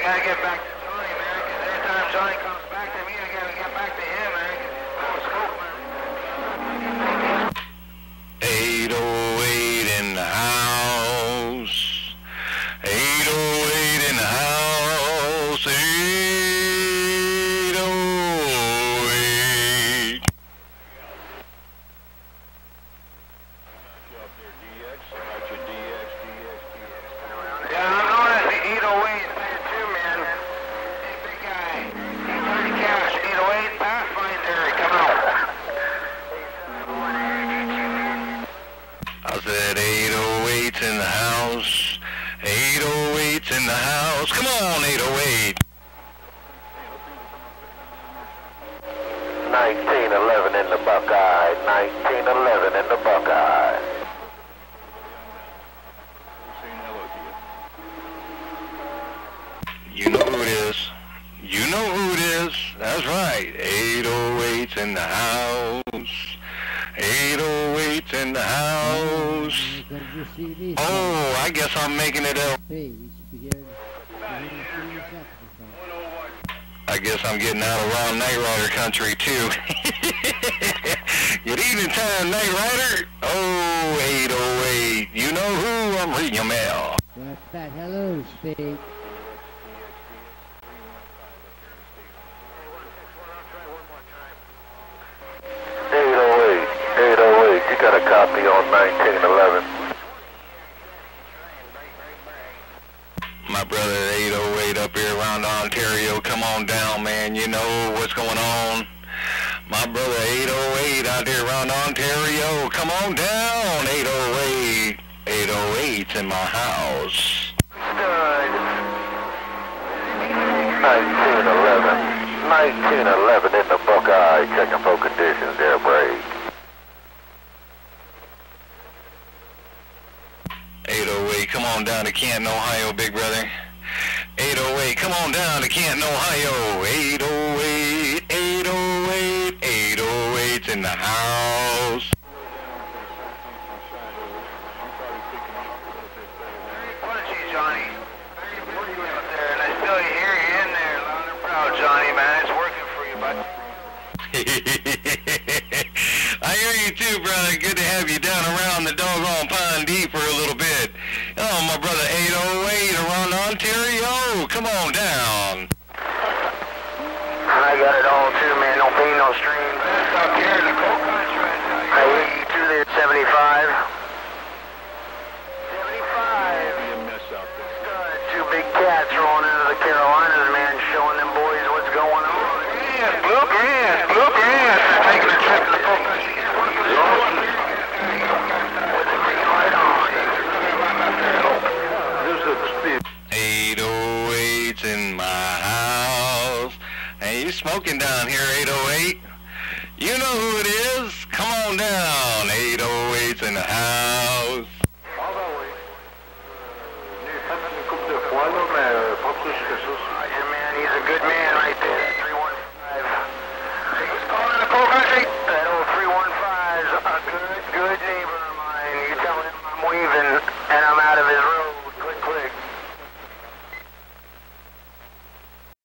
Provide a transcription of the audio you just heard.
gotta get back to Johnny, man, because every time Johnny comes back to me, I gotta get back to him, man. Oh, scope, man. 808 in the house. 808 in the house. 808. Yeah, I'm known as the 808 there too, man. Hey, big guy. 830 cash, 808 Pathfinder, come out. I said 808's in the house. 808's in the house. Come on, 808. 1911 in the Buckeye. 1911 in the Buckeye. You know who it is. You know who it is. That's right. 808's in the house. 808's in the house. Oh, I guess I'm making it up. I guess I'm getting out around Night Rider country too. Good evening time, Night Rider. Oh, 808. You know who? I'm reading your mail. What's that? Hello, Spade. You got a copy on 1911. My brother 808 up here around Ontario, come on down, man. You know what's going on. My brother 808 out there around Ontario, come on down. 808. 808's in my house. 1911. 1911 in the Buckeye. Checking for conditions, air brake. 808, come on down to Canton, Ohio, big brother. 808, come on down to Canton, Ohio. 808, 808, 808's in the house. Apologies, Johnny. Very important out there, and I still hear you in there, loud and proud, Johnny, man. It's working for you, bud. I hear you too, brother. Good to have you down around the doggone Pond Deep for a little bit. Oh, my brother 808 around Ontario. Come on down. I got it all too, man. No pain, no strain. Best up here in the coal country. I hear you too there, 75. 75. Good. Two big cats rolling into the Carolinas, man, showing them boys what's going on. Bluegrass. Taking a trip to the coal country. 808's in my house. Hey, you smoking down here, 808? You know who it is. Come on down. 808's in the house.